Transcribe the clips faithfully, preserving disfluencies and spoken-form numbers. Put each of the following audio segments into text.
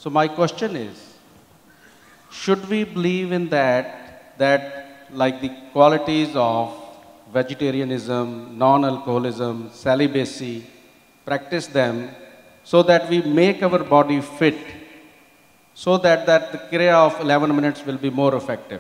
So my question is, should we believe in that, that like the qualities of vegetarianism, non-alcoholism, celibacy, practice them so that we make our body fit, so that, that the kriya of eleven minutes will be more effective?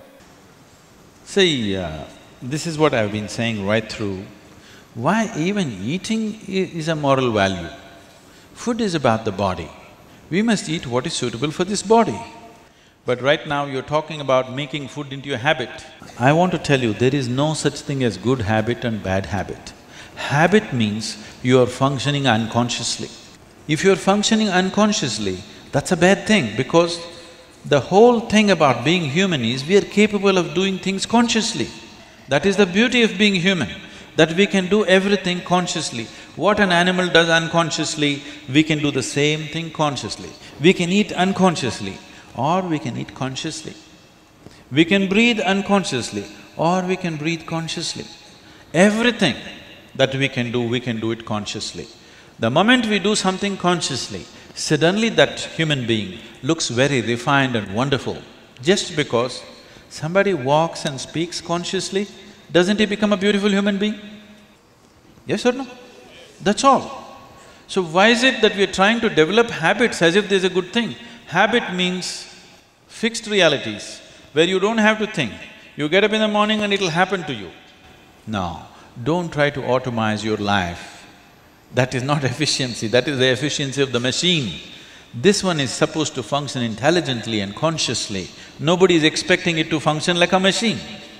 See, uh, this is what I've been saying right through. Why even eating i- is a moral value? Food is about the body. We must eat what is suitable for this body. But right now you're talking about making food into a habit. I want to tell you, there is no such thing as good habit and bad habit. Habit means you are functioning unconsciously. If you're functioning unconsciously, that's a bad thing because the whole thing about being human is we are capable of doing things consciously. That is the beauty of being human, that we can do everything consciously. What an animal does unconsciously, we can do the same thing consciously. We can eat unconsciously or we can eat consciously. We can breathe unconsciously or we can breathe consciously. Everything that we can do, we can do it consciously. The moment we do something consciously, suddenly that human being looks very refined and wonderful. Just because somebody walks and speaks consciously, doesn't he become a beautiful human being? Yes or no? That's all. So why is it that we are trying to develop habits as if there's a good thing? Habit means fixed realities, where you don't have to think. You get up in the morning and it'll happen to you. No, don't try to automize your life. That is not efficiency, that is the efficiency of the machine. This one is supposed to function intelligently and consciously. Nobody is expecting it to function like a machine.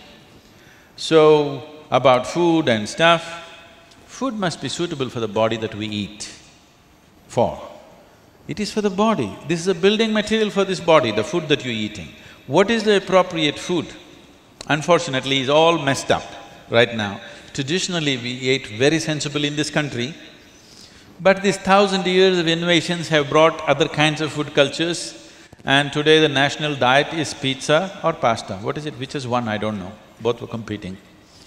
So, about food and stuff, food must be suitable for the body that we eat for. It is for the body. This is a building material for this body, the food that you're eating. What is the appropriate food? Unfortunately, it's all messed up right now. Traditionally, we ate very sensibly in this country, but these thousand years of innovations have brought other kinds of food cultures, and today the national diet is pizza or pasta. What is it? Which is one? I don't know. Both were competing.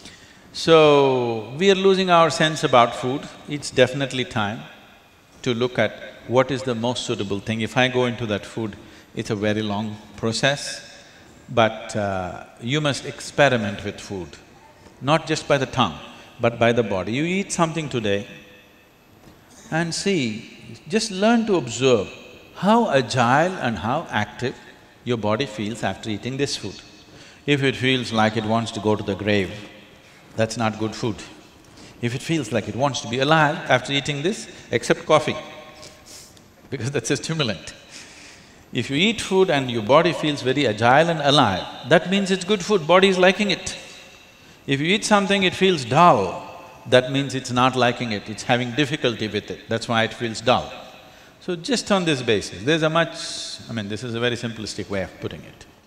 So, we are losing our sense about food. It's definitely time to look at what is the most suitable thing. If I go into that food, it's a very long process, but uh, you must experiment with food, not just by the tongue, but by the body. You eat something today and see, just learn to observe how agile and how active your body feels after eating this food. If it feels like it wants to go to the grave, that's not good food. If it feels like it wants to be alive after eating this, except coffee, because that's a stimulant. If you eat food and your body feels very agile and alive, that means it's good food, body is liking it. If you eat something, it feels dull, that means it's not liking it, it's having difficulty with it, that's why it feels dull. So just on this basis, there's a much… I mean, this is a very simplistic way of putting it.